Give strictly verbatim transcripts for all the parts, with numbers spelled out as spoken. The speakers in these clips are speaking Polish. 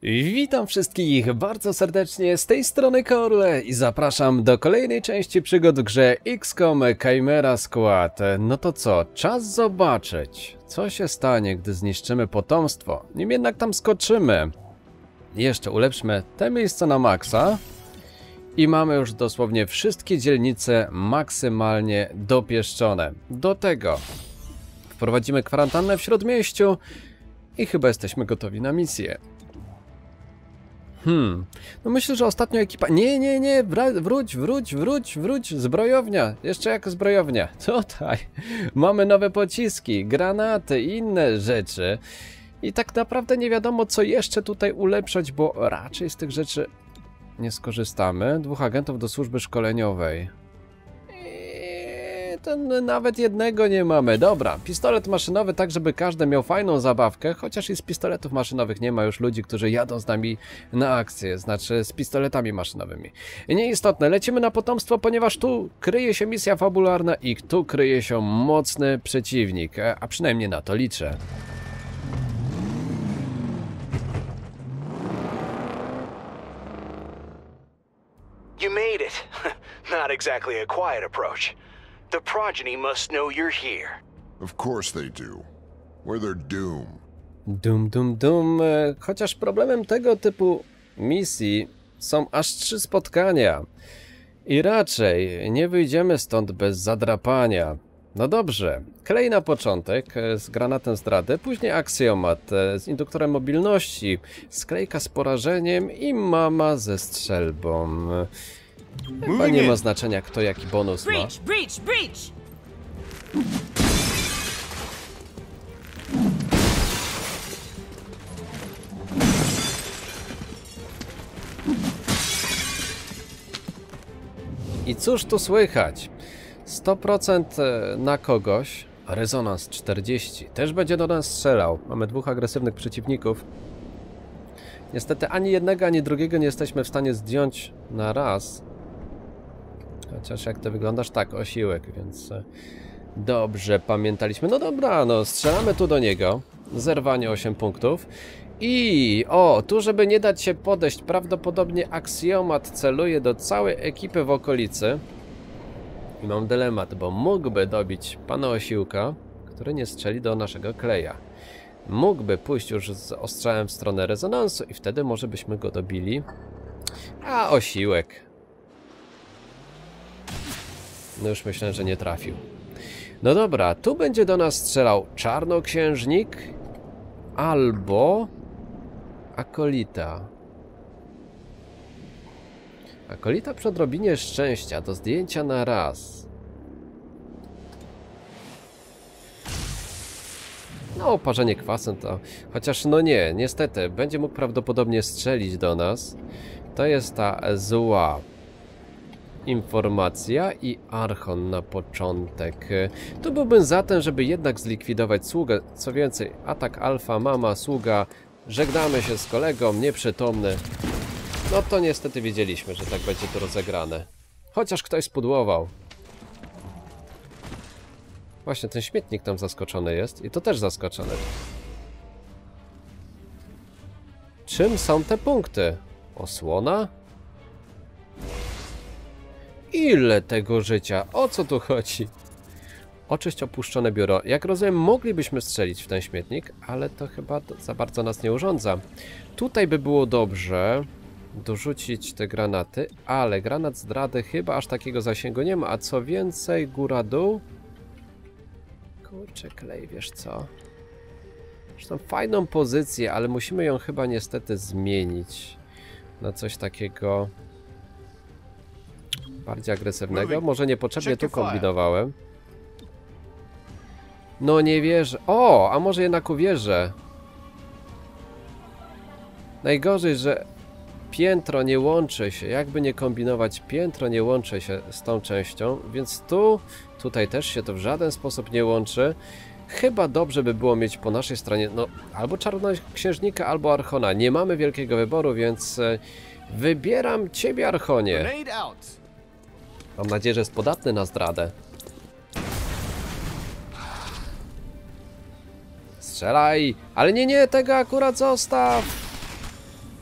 Witam wszystkich bardzo serdecznie, z tej strony Korle i zapraszam do kolejnej części przygód w grze X COM Chimera Squad. No to co, czas zobaczyć, co się stanie, gdy zniszczymy potomstwo, nim jednak tam skoczymy. Jeszcze ulepszmy te miejsce na maksa i mamy już dosłownie wszystkie dzielnice maksymalnie dopieszczone. Do tego wprowadzimy kwarantannę w śródmieściu i chyba jesteśmy gotowi na misję. Hmm, no myślę, że ostatnio ekipa... Nie, nie, nie, wróć, wróć, wróć, wróć, zbrojownia, jeszcze jak zbrojownia. Tutaj mamy nowe pociski, granaty i inne rzeczy. I tak naprawdę nie wiadomo, co jeszcze tutaj ulepszać, bo raczej z tych rzeczy nie skorzystamy. Dwóch agentów do służby szkoleniowej. To nawet jednego nie mamy. Dobra, pistolet maszynowy, tak żeby każdy miał fajną zabawkę, chociaż i z pistoletów maszynowych nie ma już ludzi, którzy jadą z nami na akcję, znaczy z pistoletami maszynowymi. Nieistotne, lecimy na potomstwo, ponieważ tu kryje się misja fabularna i tu kryje się mocny przeciwnik, a przynajmniej na to liczę. You made it. Not exactly a quiet approach. The progeny must know you're here. Of course they do. We're their doom. Dum, dum, dum. Chociaż problemem tego typu misji są aż trzy spotkania. I raczej nie wyjdziemy stąd bez zadrapania. No dobrze. Klej na początek z granatem zdrady, później aksjomat z induktorem mobilności, sklejka z porażeniem i mama ze strzelbą. Chyba nie ma znaczenia, kto jaki bonus ma. Breach, breach, breach! I cóż tu słychać? sto procent na kogoś, a rezonans czterdzieści. Też będzie do nas strzelał. Mamy dwóch agresywnych przeciwników. Niestety ani jednego, ani drugiego nie jesteśmy w stanie zdjąć na raz. Chociaż jak to wyglądasz, tak, osiłek, więc dobrze pamiętaliśmy. No dobra, no strzelamy tu do niego. Zerwanie osiem punktów. I o, tu żeby nie dać się podejść, prawdopodobnie aksjomat celuje do całej ekipy w okolicy. I mam dylemat, bo mógłby dobić pana osiłka, który nie strzeli do naszego kleja. Mógłby pójść już z ostrzałem w stronę rezonansu i wtedy może byśmy go dobili. A osiłek... No już myślę, że nie trafił. No dobra, tu będzie do nas strzelał czarnoksiężnik albo akolita. Akolita przy odrobinie szczęścia do zdjęcia na raz. No, oparzenie kwasem to... Chociaż no nie, niestety, będzie mógł prawdopodobnie strzelić do nas. To jest ta zła informacja i Archon na początek. Tu byłbym za tym, żeby jednak zlikwidować sługę. Co więcej, atak alfa, mama, sługa. Żegnamy się z kolegą, nieprzytomny. No to niestety wiedzieliśmy, że tak będzie to rozegrane. Chociaż ktoś spudłował. Właśnie ten śmietnik tam zaskoczony jest i to też zaskoczony. Czym są te punkty? Osłona? Ile tego życia? O co tu chodzi? Oczyść opuszczone biuro. Jak rozumiem, moglibyśmy strzelić w ten śmietnik, ale to chyba za bardzo nas nie urządza. Tutaj by było dobrze dorzucić te granaty, ale granat zdrady chyba aż takiego zasięgu nie ma, a co więcej, góra-dół. Kurczę, klej, wiesz co? Zresztą fajną pozycję, ale musimy ją chyba niestety zmienić na coś takiego bardziej agresywnego. Może niepotrzebnie tu kombinowałem. No nie wierzę. O, a może jednak uwierzę. Najgorzej, że piętro nie łączy się. Jakby nie kombinować, piętro nie łączy się z tą częścią, więc tu, tutaj też się to w żaden sposób nie łączy. Chyba dobrze by było mieć po naszej stronie, no, albo czarnoksiężnika, albo Archona. Nie mamy wielkiego wyboru, więc wybieram ciebie, Archonie. Mam nadzieję, że jest podatny na zdradę. Strzelaj! Ale nie, nie, tego akurat zostaw!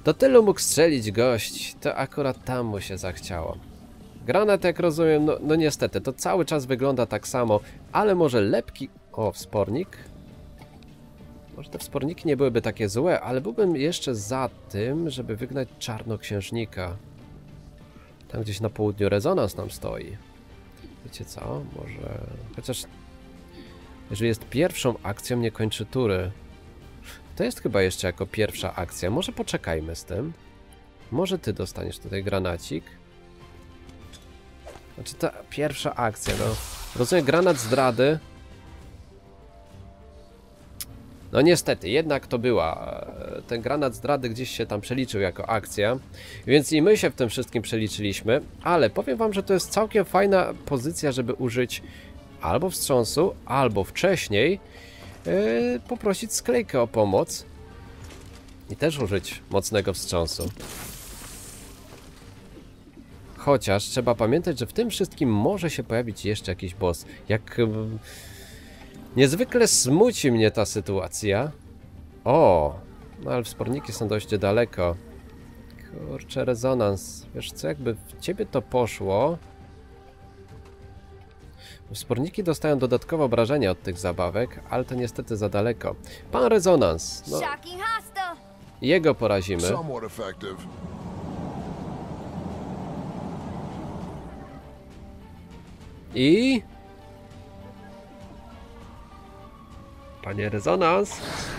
Do tylu mógł strzelić gość, to akurat tam mu się zachciało. Granat, jak rozumiem, no, no niestety, to cały czas wygląda tak samo, ale może lepki... O, wspornik. Może te wsporniki nie byłyby takie złe, ale byłbym jeszcze za tym, żeby wygnać czarnoksiężnika. Tam gdzieś na południu rezonans nam stoi. Wiecie co? Może... Chociaż... Jeżeli jest pierwszą akcją, nie kończy tury. To jest chyba jeszcze jako pierwsza akcja. Może poczekajmy z tym. Może ty dostaniesz tutaj granacik. Znaczy ta pierwsza akcja, no. Rozumiem, granat zdrady. No niestety, jednak to była. Ten granat zdrady gdzieś się tam przeliczył jako akcja. Więc i my się w tym wszystkim przeliczyliśmy. Ale powiem wam, że to jest całkiem fajna pozycja, żeby użyć albo wstrząsu, albo wcześniej yy, poprosić Sklejkę o pomoc. I też użyć mocnego wstrząsu. Chociaż trzeba pamiętać, że w tym wszystkim może się pojawić jeszcze jakiś boss. Jak... Yy, niezwykle smuci mnie ta sytuacja. O! No ale wsporniki są dość daleko. Kurczę, rezonans. Wiesz co, jakby w ciebie to poszło... Wsporniki dostają dodatkowe obrażenia od tych zabawek, ale to niestety za daleko. Pan rezonans. No, jego porazimy. I... Panie rezonans.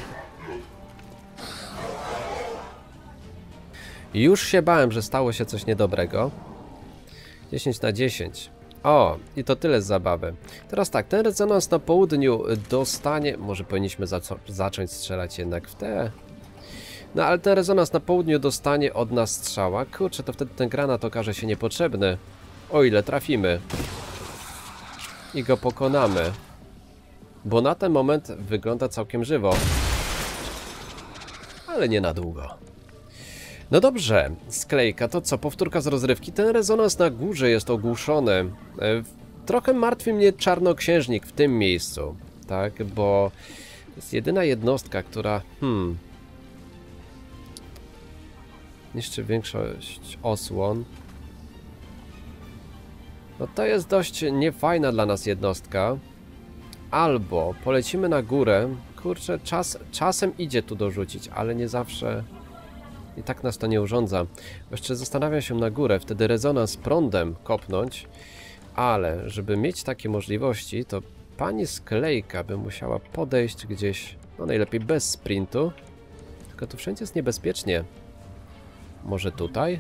Już się bałem, że stało się coś niedobrego. dziesięć na dziesięć. O, i to tyle z zabawy. Teraz tak, ten rezonans na południu dostanie... Może powinniśmy za zacząć strzelać jednak w te... No ale ten rezonans na południu dostanie od nas strzała. Kurczę, to wtedy ten granat okaże się niepotrzebny. O ile trafimy. I go pokonamy. Bo na ten moment wygląda całkiem żywo. Ale nie na długo. No dobrze, Sklejka, to co? Powtórka z rozrywki. Ten rezonans na górze jest ogłuszony. Trochę martwi mnie czarnoksiężnik w tym miejscu. Tak, bo to jest jedyna jednostka, która... Hmm... niszczy większość osłon. No to jest dość niefajna dla nas jednostka. Albo polecimy na górę. Kurczę, czas, czasem idzie tu dorzucić, ale nie zawsze... I tak nas to nie urządza. Jeszcze zastanawiam się na górę, wtedy rezonans prądem kopnąć. Ale żeby mieć takie możliwości, to pani Sklejka by musiała podejść gdzieś, no najlepiej bez sprintu. Tylko tu wszędzie jest niebezpiecznie. Może tutaj?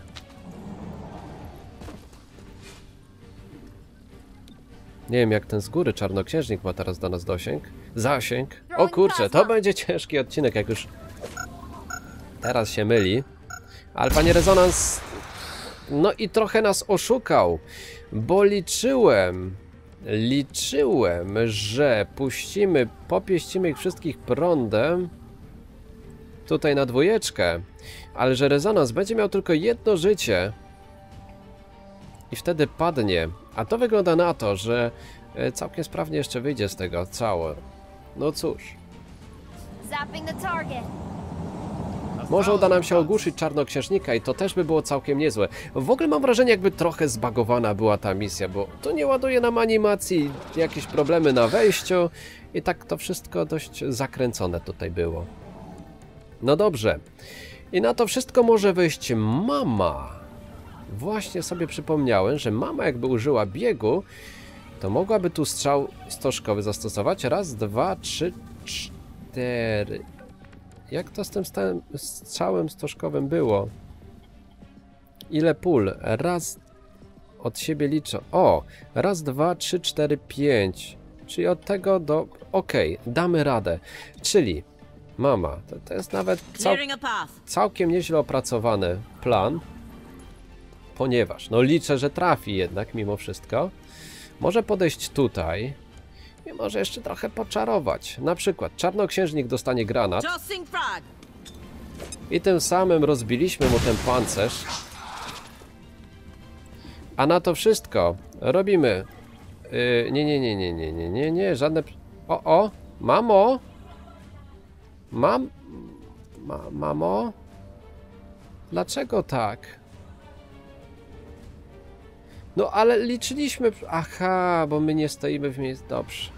Nie wiem, jak ten z góry czarnoksiężnik ma teraz do nas dosięg. Zasięg. O kurczę, to będzie ciężki odcinek, jak już teraz się myli. Ale panie rezonans... No i trochę nas oszukał. Bo liczyłem... Liczyłem, że puścimy, popieścimy ich wszystkich prądem. Tutaj na dwójeczkę. Ale że rezonans będzie miał tylko jedno życie. I wtedy padnie. A to wygląda na to, że całkiem sprawnie jeszcze wyjdzie z tego całe. No cóż. Może uda nam się ogłuszyć czarnoksiężnika i to też by było całkiem niezłe. W ogóle mam wrażenie, jakby trochę zbagowana była ta misja, bo to nie ładuje nam animacji, jakieś problemy na wejściu i tak to wszystko dość zakręcone tutaj było. No dobrze. I na to wszystko może wejść mama. Właśnie sobie przypomniałem, że mama jakby użyła biegu, to mogłaby tu strzał stożkowy zastosować. Raz, dwa, trzy, cztery. Jak to z tym stałym strzałem stożkowym było? Ile pól? Raz... Od siebie liczę. O! Raz, dwa, trzy, cztery, pięć. Czyli od tego do... Okej, okay, damy radę. Czyli... Mama, to, to jest nawet cał... całkiem nieźle opracowany plan. Ponieważ, no liczę, że trafi jednak mimo wszystko. Może podejść tutaj. I może jeszcze trochę poczarować. Na przykład czarnoksiężnik dostanie granat. I tym samym rozbiliśmy mu ten pancerz. A na to wszystko robimy... Yy, nie, nie, nie, nie, nie, nie, nie, nie, żadne... O, o, mamo! Mam... Ma, mamo? Dlaczego tak? No ale liczyliśmy... Aha, bo my nie stoimy w miejscu. Dobrze.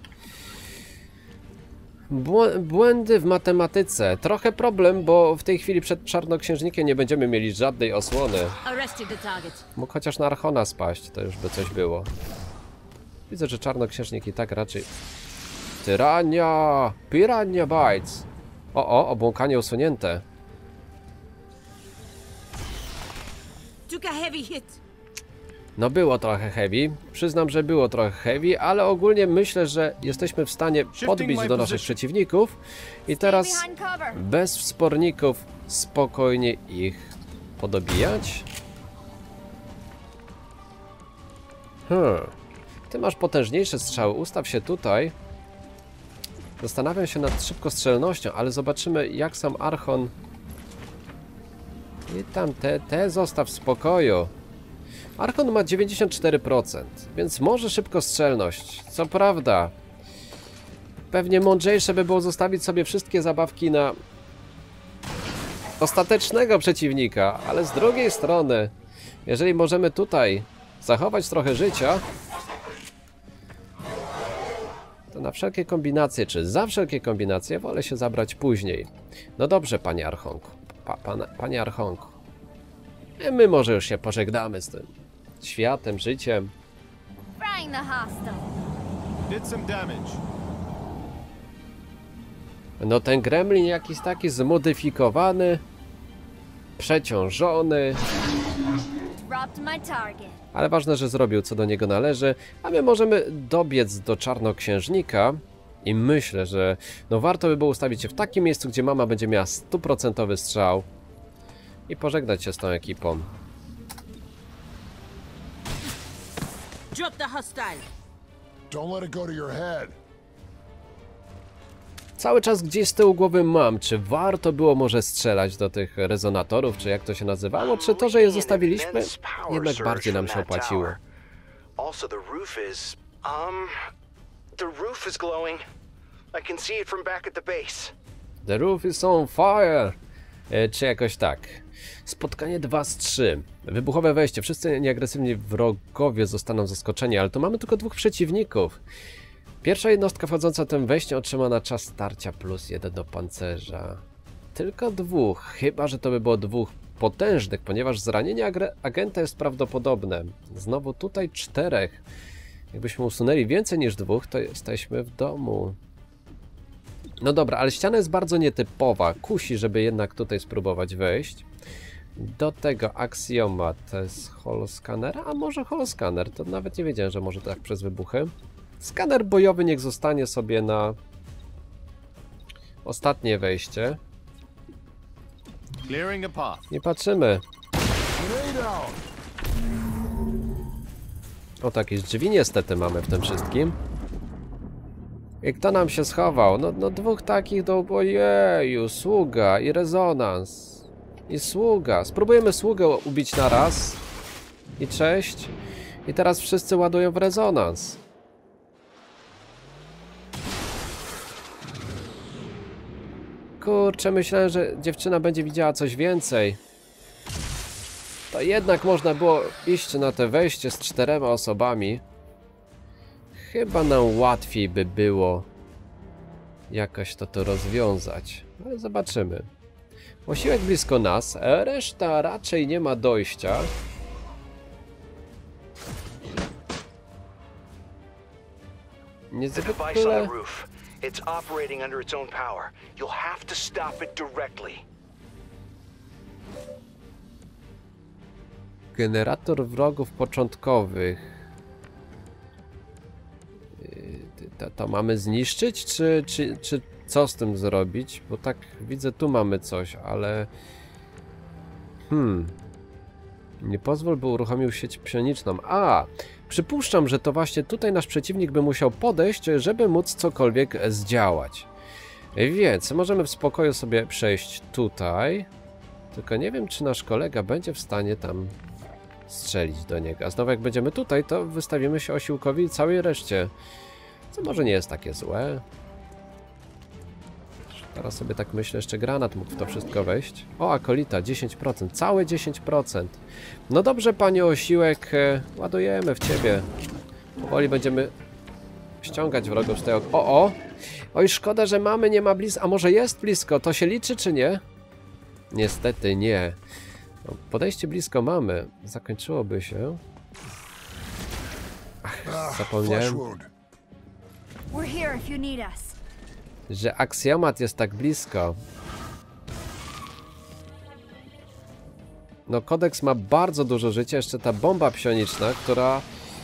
Błędy w matematyce. Trochę problem, bo w tej chwili przed czarnoksiężnikiem nie będziemy mieli żadnej osłony. Mógł chociaż na Archona spaść, to już by coś było. Widzę, że czarnoksiężnik i tak raczej... Tyrania! Pirania Bites! O, o, obłąkanie usunięte. No było trochę heavy. Przyznam, że było trochę heavy, ale ogólnie myślę, że jesteśmy w stanie podbić do naszych przeciwników. I teraz bez wsporników spokojnie ich podobijać. Hmm. Ty masz potężniejsze strzały, ustaw się tutaj. Zastanawiam się nad szybkostrzelnością, ale zobaczymy, jak sam Archon... I tam te, te zostaw w spokoju. Archon ma dziewięćdziesiąt cztery procent, więc może szybkostrzelność. Co prawda, pewnie mądrzejsze by było zostawić sobie wszystkie zabawki na ostatecznego przeciwnika, ale z drugiej strony, jeżeli możemy tutaj zachować trochę życia, to na wszelkie kombinacje, czy za wszelkie kombinacje, wolę się zabrać później. No dobrze, panie Archonku. Pa, pan, panie Archonku. My może już się pożegnamy z tym światem, życiem. No ten gremlin jakiś taki zmodyfikowany, przeciążony. Ale ważne, że zrobił co do niego należy, a my możemy dobiec do czarnoksiężnika i myślę, że no warto by było ustawić się w takim miejscu, gdzie mama będzie miała stuprocentowy strzał i pożegnać się z tą ekipą. Drop the hostile. Don't let it go to your head. Cały czas gdzieś z tyłu głowy mam, czy warto było może strzelać do tych rezonatorów, czy jak to się nazywało, czy to, że je zostawiliśmy, jednak bardziej nam się opłaciło. Also the roof is um the roof is glowing. I can see it from back at the base. The roof is on fire. E, czy jakoś tak. Spotkanie dwa z trzy. Wybuchowe wejście. Wszyscy nieagresywni wrogowie zostaną zaskoczeni, ale tu mamy tylko dwóch przeciwników. Pierwsza jednostka wchodząca tym wejściem otrzyma na czas starcia plus jeden do pancerza. Tylko dwóch, chyba że to by było dwóch potężnych, ponieważ zranienie agenta jest prawdopodobne. Znowu tutaj czterech. Jakbyśmy usunęli więcej niż dwóch, to jesteśmy w domu. No dobra, ale ściana jest bardzo nietypowa. Kusi, żeby jednak tutaj spróbować wejść. Do tego aksjomat z holoskanera, a może holoskaner, to nawet nie wiedziałem, że może tak przez wybuchy. Skaner bojowy niech zostanie sobie na ostatnie wejście. Nie patrzymy. O, jakieś drzwi niestety mamy w tym wszystkim. I kto nam się schował? No, no dwóch takich do... Ojeju, sługa i rezonans. I sługa. Spróbujemy sługę ubić na raz. I cześć. I teraz wszyscy ładują w rezonans. Kurczę, myślałem, że dziewczyna będzie widziała coś więcej. To jednak można było iść na te wejście z czterema osobami. Chyba nam łatwiej by było jakoś to to rozwiązać. Ale zobaczymy. Osiłek blisko nas, reszta raczej nie ma dojścia. Niezwykle... It's operating under its own power. You'll have to stop it directly. Generator wrogów początkowych. To, to mamy zniszczyć, czy, czy, czy co z tym zrobić? Bo tak widzę, tu mamy coś, ale... Hmm... Nie pozwól, by uruchomił sieć psioniczną. A, przypuszczam, że to właśnie tutaj nasz przeciwnik by musiał podejść, żeby móc cokolwiek zdziałać. Więc możemy w spokoju sobie przejść tutaj. Tylko nie wiem, czy nasz kolega będzie w stanie tam strzelić do niego. A znowu jak będziemy tutaj, to wystawimy się osiłkowi i całej reszcie. Co może nie jest takie złe. Teraz sobie tak myślę, jeszcze granat mógł w to wszystko wejść. O, akolita, dziesięć procent, całe dziesięć procent. No dobrze, panie Osiłek, ładujemy w ciebie. Powoli będziemy ściągać wrogów z tego... O, o! Oj, szkoda, że mamy, nie ma blisko. A może jest blisko? To się liczy, czy nie? Niestety nie. No, podejście blisko mamy. Zakończyłoby się. Ach, zapomniałem, We're here if you need us. że aksjomat jest tak blisko. No, kodeks ma bardzo dużo życia. Jeszcze ta bomba psioniczna, która...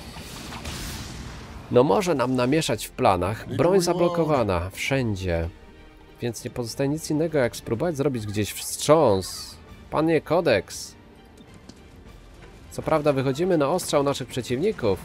No może nam namieszać w planach. Broń zablokowana. Wszędzie. Więc nie pozostaje nic innego, jak spróbować zrobić gdzieś wstrząs. Panie kodeks. Co prawda wychodzimy na ostrzał naszych przeciwników.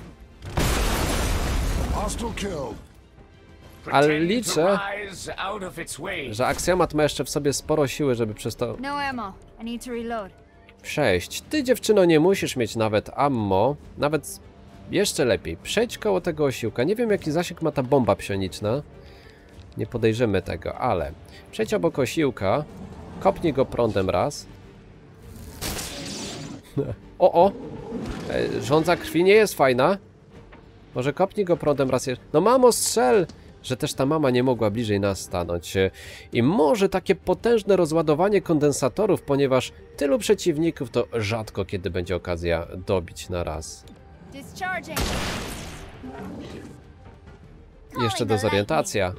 Ale liczę, że aksjomat ma jeszcze w sobie sporo siły, żeby przez to No ammo. I need to reload. przejść. Ty, dziewczyno, nie musisz mieć nawet ammo. Nawet jeszcze lepiej. Przejdź koło tego osiłka. Nie wiem, jaki zasięg ma ta bomba psioniczna. Nie podejrzymy tego, ale przejdź obok osiłka. Kopnij go prądem raz. O, o! E, żądza krwi nie jest fajna. Może kopnij go prądem raz jeszcze. No mamo, strzel! Że też ta mama nie mogła bliżej nas stanąć. I może takie potężne rozładowanie kondensatorów, ponieważ tylu przeciwników to rzadko kiedy będzie okazja dobić na raz. Discharging. Jeszcze dezorientacja.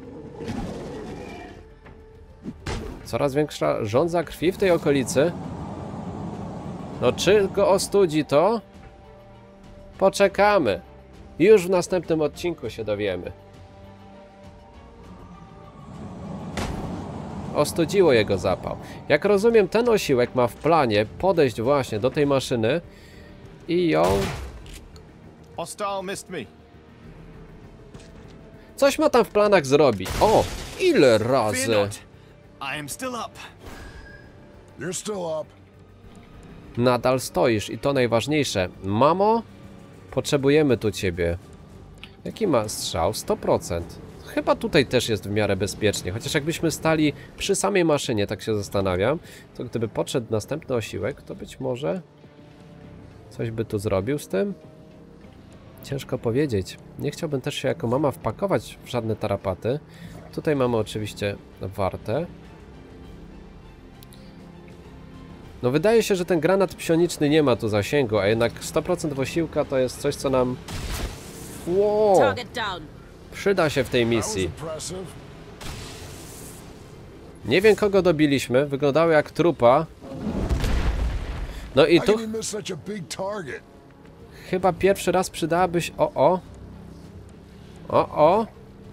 Coraz większa żądza krwi w tej okolicy. No czy go ostudzi to? Poczekamy. Już w następnym odcinku się dowiemy. Ostudziło jego zapał. Jak rozumiem, ten osiłek ma w planie podejść właśnie do tej maszyny i ją... Hostile missed me. Coś ma tam w planach zrobić. O! Ile Fear razy? not. I am still up. You're still up. Nadal stoisz i to najważniejsze. Mamo, potrzebujemy tu ciebie. Jaki ma strzał? sto procent. Chyba tutaj też jest w miarę bezpiecznie. Chociaż jakbyśmy stali przy samej maszynie, tak się zastanawiam, to gdyby podszedł następny osiłek, to być może coś by tu zrobił z tym. Ciężko powiedzieć. Nie chciałbym też się jako mama wpakować w żadne tarapaty. Tutaj mamy oczywiście wartę. No wydaje się, że ten granat psioniczny nie ma tu zasięgu, a jednak sto procent osiłka to jest coś, co nam... Wow, Target down. przyda się w tej That was misji. impressive. Nie wiem, kogo dobiliśmy. Wyglądały jak trupa. No i How tu can you miss such a big target? chyba pierwszy raz przydałaby się... O, o. O, o.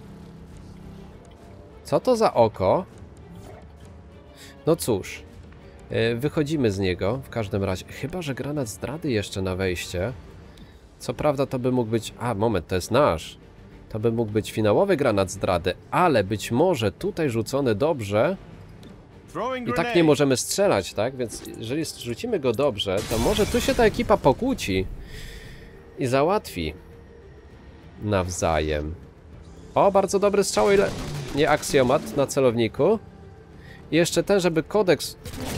Co to za oko? No cóż. Yy, wychodzimy z niego w każdym razie. Chyba że granat zdrady jeszcze na wejście. Co prawda to by mógł być... A, moment, to jest nasz. To by mógł być finałowy granat zdrady, ale być może tutaj rzucony dobrze... Throwing I tak nie grenade. możemy strzelać, tak? Więc jeżeli rzucimy go dobrze, to może tu się ta ekipa pokłóci i załatwi nawzajem. O, bardzo dobry strzał, ile... Nie aksjomat na celowniku. I jeszcze ten, żeby kodeks...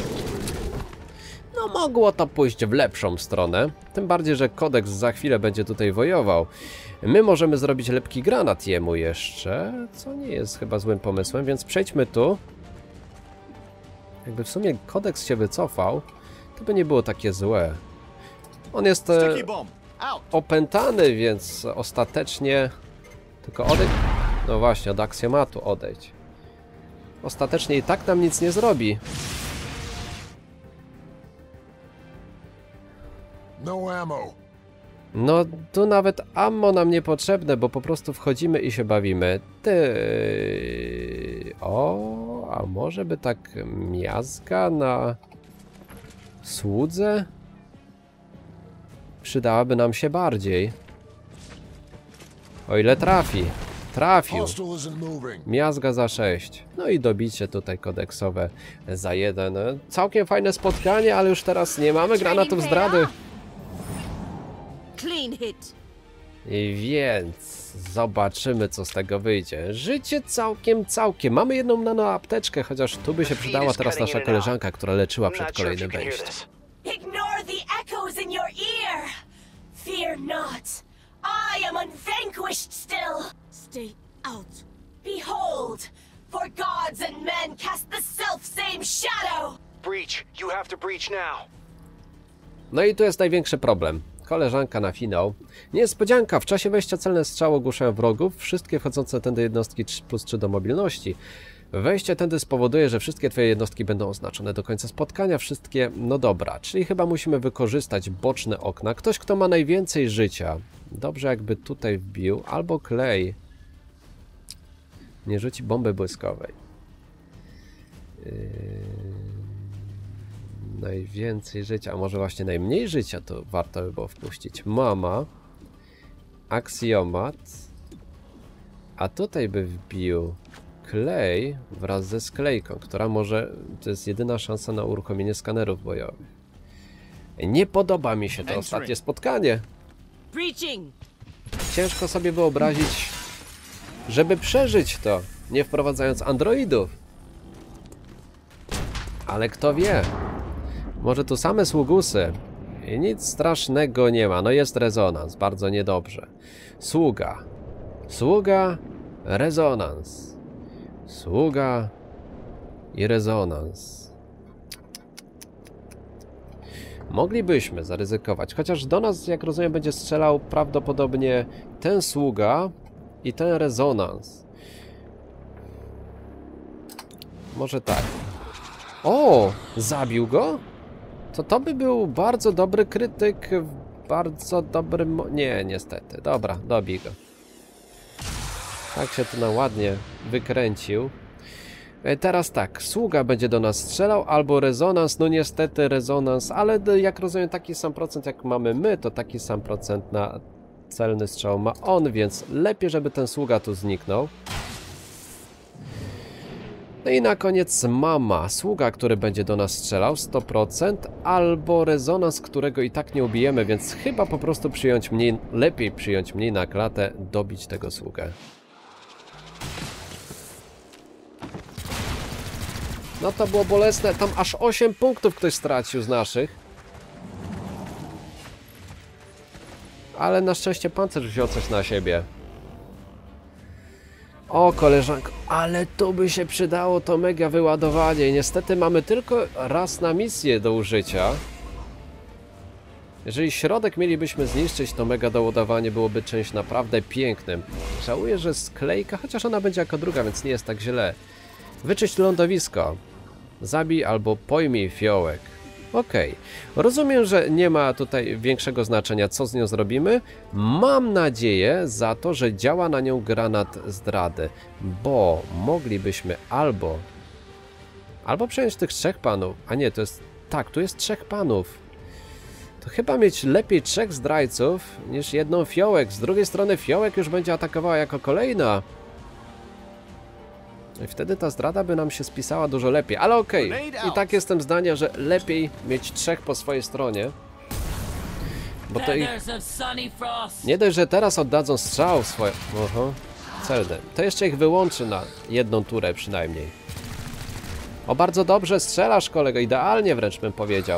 No mogło to pójść w lepszą stronę. Tym bardziej, że kodeks za chwilę będzie tutaj wojował. My możemy zrobić lepki granat jemu jeszcze, co nie jest chyba złym pomysłem, więc przejdźmy tu. Jakby w sumie kodeks się wycofał, to by nie było takie złe. On jest e, Sticky bomb. Out. opętany, więc ostatecznie... Tylko odejdź... No właśnie, od aksjomatu odejdź. Ostatecznie i tak nam nic nie zrobi. No ammo. No, tu nawet ammo nam niepotrzebne, bo po prostu wchodzimy i się bawimy. Ty... O, a może by tak miazga na słudze? Przydałaby nam się bardziej. O ile trafi. Trafił. Hostile isn't moving. Miazga za sześć. No i dobicie tutaj kodeksowe za jeden. Całkiem fajne spotkanie, ale już teraz nie mamy granatów zdrady. Clean hit. I więc zobaczymy, co z tego wyjdzie. Życie całkiem, całkiem. Mamy jedną nanoapteczkę, chociaż tu by się przydała teraz nasza koleżanka, która leczyła przed kolejnym wejściem. Ignore the echoes in your ear. Fear not. I am unvanquished still. Stay out. Behold, for gods and men cast the self-same shadow. Breach. You have to breach now. No i tu jest największy problem. Koleżanka na finał. Niespodzianka, w czasie wejścia celne strzały ogłuszają wrogów, wszystkie wchodzące tędy jednostki plus trzy do mobilności. Wejście tędy spowoduje, że wszystkie twoje jednostki będą oznaczone do końca spotkania, wszystkie, no dobra, czyli chyba musimy wykorzystać boczne okna. Ktoś, kto ma najwięcej życia. Dobrze jakby tutaj wbił, albo Klej nie rzuci bomby błyskowej. Yy... Najwięcej życia, a może właśnie najmniej życia to warto by było wpuścić. Mama, aksjomat, a tutaj by wbił Klej wraz ze sklejką, która może, to jest jedyna szansa na uruchomienie skanerów bojowych. Nie podoba mi się to ostatnie spotkanie. Breaching. Ciężko sobie wyobrazić, żeby przeżyć to, nie wprowadzając androidów. Ale kto wie? Może tu same sługusy. I nic strasznego nie ma. No jest rezonans, bardzo niedobrze. Sługa. Sługa, rezonans. Sługa i rezonans. Moglibyśmy zaryzykować, chociaż do nas, jak rozumiem, będzie strzelał prawdopodobnie ten sługa i ten rezonans. Może tak. O! Zabił go? To to by był bardzo dobry krytyk w bardzo dobrym... Nie, niestety. Dobra, dobij go. Tak się tu na ładnie wykręcił. Teraz tak, sługa będzie do nas strzelał, albo rezonans, no niestety rezonans, ale jak rozumiem taki sam procent jak mamy my, to taki sam procent na celny strzał ma on, więc lepiej, żeby ten sługa tu zniknął. No i na koniec mama, sługa, który będzie do nas strzelał sto procent, albo rezonans, którego i tak nie ubijemy, więc chyba po prostu przyjąć mniej, lepiej przyjąć mniej na klatę, dobić tego sługę. No to było bolesne, tam aż osiem punktów ktoś stracił z naszych. Ale na szczęście pancerz wziął coś na siebie. O, koleżanko, ale tu by się przydało to mega wyładowanie. Niestety mamy tylko raz na misję do użycia. Jeżeli środek mielibyśmy zniszczyć, to mega doładowanie byłoby czymś naprawdę pięknym. Żałuję, że sklejka, chociaż ona będzie jako druga, więc nie jest tak źle. Wyczyść lądowisko. Zabij albo pojmij fiołek. Okej. Okay. Rozumiem, że nie ma tutaj większego znaczenia, co z nią zrobimy. Mam nadzieję za to, że działa na nią granat zdrady, bo moglibyśmy albo albo przejąć tych trzech panów, a nie, to jest, tak, tu jest trzech panów. To chyba mieć lepiej trzech zdrajców niż jedną fiołek. Z drugiej strony fiołek już będzie atakowała jako kolejna. I wtedy ta zdrada by nam się spisała dużo lepiej, ale okej, okay. I tak jestem zdania, że lepiej mieć trzech po swojej stronie. Bo to ich... Nie dość, że teraz oddadzą strzał swoje... Oho, celny. To jeszcze ich wyłączy na jedną turę przynajmniej. O, bardzo dobrze strzelasz, kolego, idealnie wręcz bym powiedział.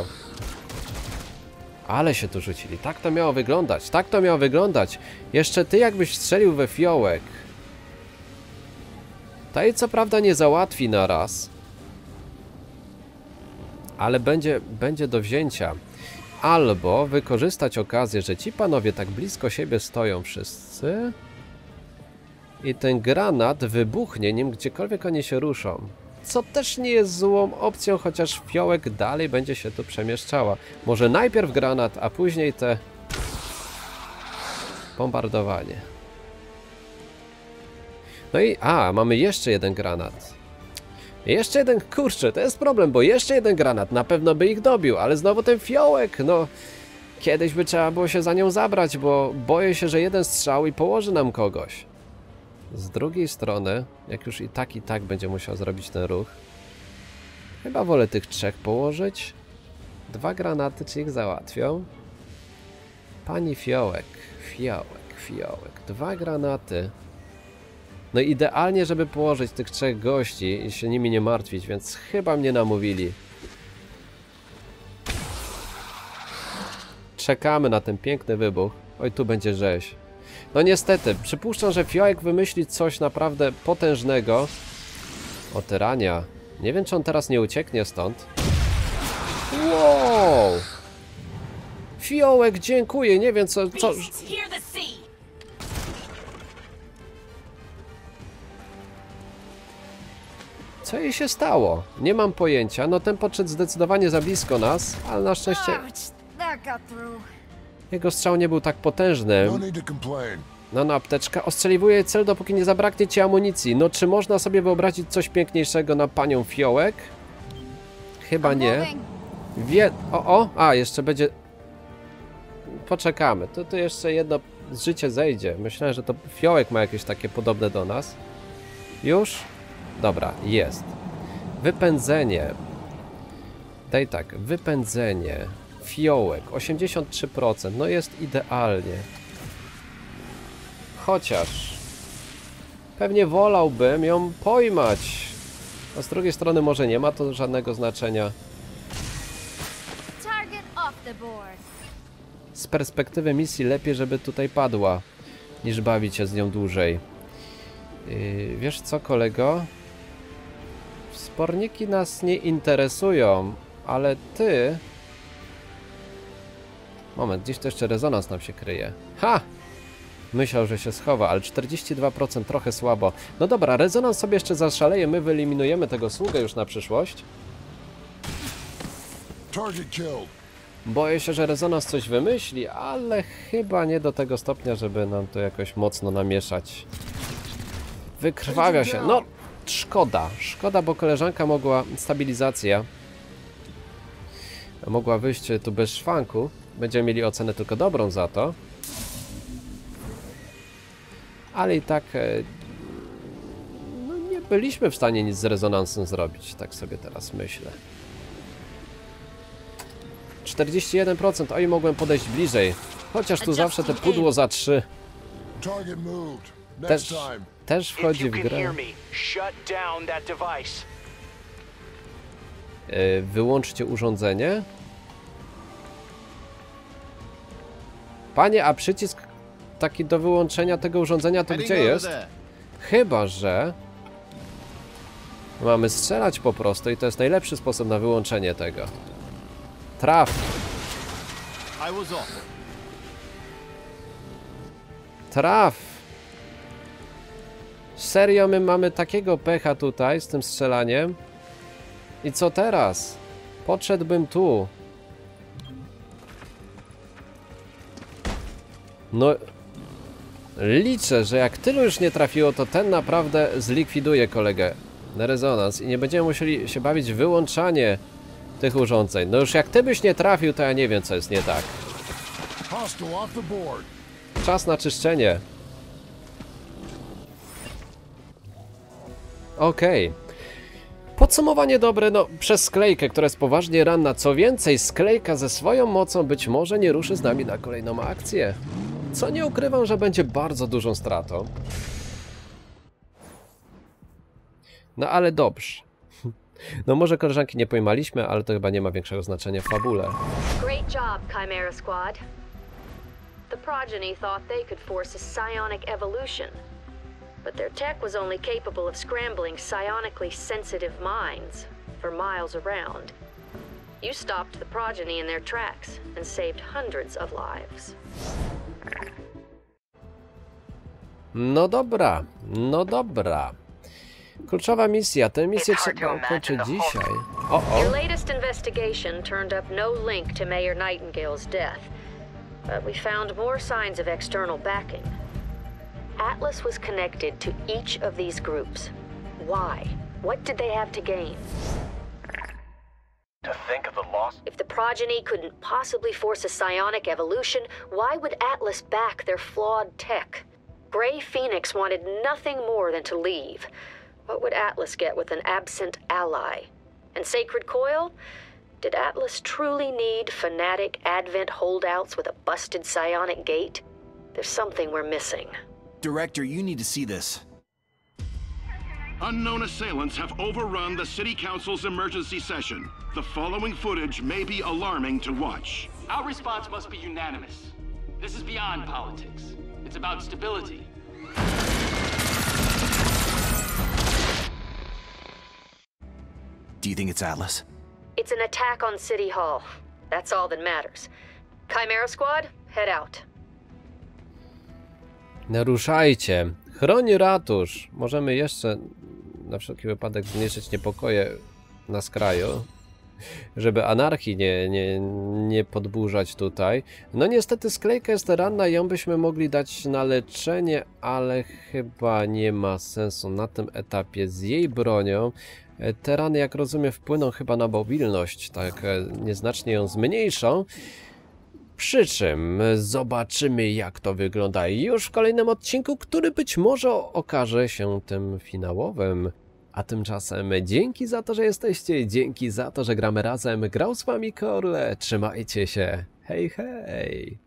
Ale się tu rzucili, tak to miało wyglądać, tak to miało wyglądać. Jeszcze ty jakbyś strzelił we fiołek. Ta jej co prawda nie załatwi na raz, ale będzie, będzie do wzięcia. Albo wykorzystać okazję, że ci panowie tak blisko siebie stoją wszyscy i ten granat wybuchnie nim gdziekolwiek oni się ruszą. Co też nie jest złą opcją, chociaż fiołek dalej będzie się tu przemieszczała. Może najpierw granat, a później te bombardowanie. No i, a, mamy jeszcze jeden granat. Jeszcze jeden, kurczę, to jest problem, bo jeszcze jeden granat na pewno by ich dobił, ale znowu ten fiołek, no... Kiedyś by trzeba było się za nią zabrać, bo boję się, że jeden strzał i położy nam kogoś. Z drugiej strony, jak już i tak i tak będzie musiał zrobić ten ruch, chyba wolę tych trzech położyć. Dwa granaty, czy ich załatwią? Pani fiołek, fiołek, fiołek, dwa granaty. No idealnie, żeby położyć tych trzech gości i się nimi nie martwić, więc chyba mnie namówili. Czekamy na ten piękny wybuch. Oj, tu będzie rzeź. No niestety, przypuszczam, że fiołek wymyśli coś naprawdę potężnego. O, tyrania. Nie wiem, czy on teraz nie ucieknie stąd. Wow! Fiołek, dziękuję, nie wiem co... co... Beasts, hear the sea. Co jej się stało? Nie mam pojęcia. No ten podszedł zdecydowanie za blisko nas, ale na szczęście Ouch, that got through. jego strzał nie był tak potężny. No need to complain. No, no, apteczka. Ostrzeliwuje cel, dopóki nie zabraknie ci amunicji. No, czy można sobie wyobrazić coś piękniejszego na panią Fiołek? Chyba I'm nie. moving. Wie... O, o! A, jeszcze będzie... Poczekamy. To, to jeszcze jedno z życia zejdzie. Myślałem, że to Fiołek ma jakieś takie podobne do nas. Już? Dobra, jest. Wypędzenie. Daj tak, wypędzenie. Fiołek, osiemdziesiąt trzy procent. No jest idealnie. Chociaż... Pewnie wolałbym ją pojmać. A z drugiej strony może nie ma to żadnego znaczenia. Target off the board. Z perspektywy misji lepiej, żeby tutaj padła, niż bawić się z nią dłużej. Yy, wiesz co, kolego? Sporniki nas nie interesują, ale ty... Moment, gdzieś to jeszcze rezonans nam się kryje. Ha! Myślał, że się schowa, ale czterdzieści dwa procent trochę słabo. No dobra, rezonans sobie jeszcze zaszaleje, my wyeliminujemy tego sługę już na przyszłość. Target killed. Boję się, że rezonans coś wymyśli, ale chyba nie do tego stopnia, żeby nam to jakoś mocno namieszać. Wykrwawia się. No, szkoda. Szkoda, bo koleżanka mogła... Stabilizacja. Mogła wyjść tu bez szwanku. Będziemy mieli ocenę tylko dobrą za to. Ale i tak... No, nie byliśmy w stanie nic z rezonansem zrobić. Tak sobie teraz myślę. czterdzieści jeden procent. Oj, mogłem podejść bliżej. Chociaż tu zawsze te pudło za trzy. Target moved. Next Też, time. też If wchodzi you w can grę. hear me, shut down that device. Yy, wyłączcie urządzenie. Panie, a przycisk taki do wyłączenia tego urządzenia to Heading gdzie over jest? there. Chyba że mamy strzelać po prostu i to jest najlepszy sposób na wyłączenie tego. Traf! I was off. Traf! Serio, my mamy takiego pecha tutaj z tym strzelaniem. I co teraz? Podszedłbym tu. No... Liczę, że jak tylu już nie trafiło, to ten naprawdę zlikwiduje kolegę na rezonans i nie będziemy musieli się bawić w wyłączanie tych urządzeń. No już jak ty byś nie trafił, to ja nie wiem, co jest nie tak. Hostile off the board. Czas na czyszczenie. Okej. Okay. Podsumowanie dobre, no przez sklejkę, która jest poważnie ranna. Co więcej, sklejka ze swoją mocą być może nie ruszy z nami na kolejną akcję. Co nie ukrywam, że będzie bardzo dużą stratą. No ale dobrze. No może koleżanki nie pojmaliśmy, ale to chyba nie ma większego znaczenia w fabule. Great job, Chimera Squad. The progeny thought they could force a psionic evolution, but their tech was only capable of scrambling psionically sensitive minds for miles around. You stopped the progeny in their tracks and saved hundreds of lives. No dobra, no dobra. Kluczowa misja, tę misję trzeba ukończyć dzisiaj. O, Your o. latest investigation turned up no link to Mayor Nightingale's death, but we found more signs of external backing. Atlas was connected to each of these groups. Why? What did they have to gain? To think of the loss. If the progeny couldn't possibly force a psionic evolution, why would Atlas back their flawed tech? Grey Phoenix wanted nothing more than to leave. What would Atlas get with an absent ally? And Sacred Coil? Did Atlas truly need fanatic Advent holdouts with a busted psionic gate? There's something we're missing. Director, you need to see this. Unknown assailants have overrun the City Council's emergency session. The following footage may be alarming to watch. Our response must be unanimous. This is beyond politics. It's about stability. Do you think it's Atlas? It's an attack on City Hall. That's all that matters. Chimera Squad, head out. Naruszajcie. Chroń ratusz. Możemy jeszcze na wszelki wypadek zmniejszyć niepokoje na skraju, żeby anarchii nie, nie, nie podburzać tutaj. No niestety sklejka jest ranna, ją byśmy mogli dać na leczenie, ale chyba nie ma sensu na tym etapie z jej bronią. Te rany, jak rozumiem, wpłyną chyba na mobilność, tak nieznacznie ją zmniejszą. Przy czym zobaczymy, jak to wygląda już w kolejnym odcinku, który być może okaże się tym finałowym. A tymczasem dzięki za to, że jesteście, dzięki za to, że gramy razem. Grał z wami Korle, trzymajcie się, hej hej!